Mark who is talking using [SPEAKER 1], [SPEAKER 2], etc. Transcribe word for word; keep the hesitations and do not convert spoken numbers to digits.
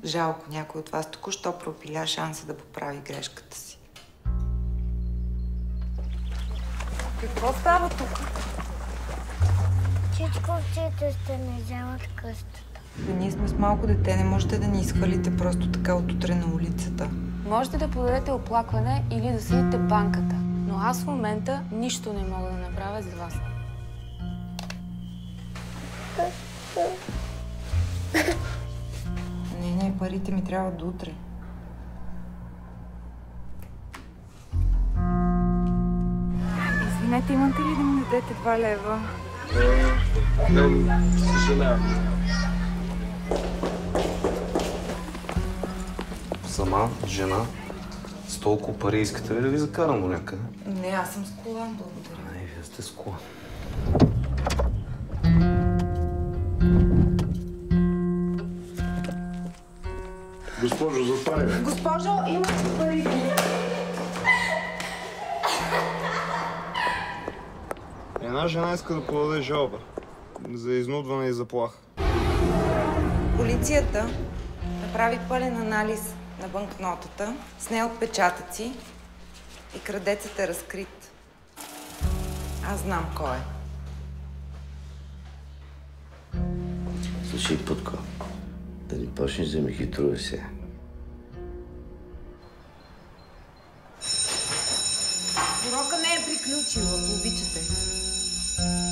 [SPEAKER 1] Жалко някой от вас току-що пропиля шанса да поправи грешката си. Какво става тук?
[SPEAKER 2] Чичковците сте не вземат къщата.
[SPEAKER 1] Да, ние сме с малко дете, не можете да ни изхвалите просто така от утре на улицата.
[SPEAKER 3] Можете да подадете оплакване или да съдите банката, но аз в момента нищо не мога да направя за вас.
[SPEAKER 1] Не, не, парите ми трябват до утре. Извинете, имате ли да ми дадете два лева?
[SPEAKER 4] Не, съжалявам.
[SPEAKER 5] Сама, жена, с толкова пари искате ли да ви закарам до някъде?
[SPEAKER 1] Не, аз съм с колан, благодаря.
[SPEAKER 5] Ай, вие сте с колан.
[SPEAKER 4] Госпожо, запали.
[SPEAKER 1] Госпожо, имате пари.
[SPEAKER 4] Една жена иска да подаде жалба за изнудване и заплаха.
[SPEAKER 1] Полицията направи пълен анализ на банкнотата, сне отпечатъци и крадецът е разкрит. Аз знам кой е.
[SPEAKER 6] Слушай, Путко, да не почнеш да ми хитрува сега.
[SPEAKER 1] Урока не е приключил, ако обичате.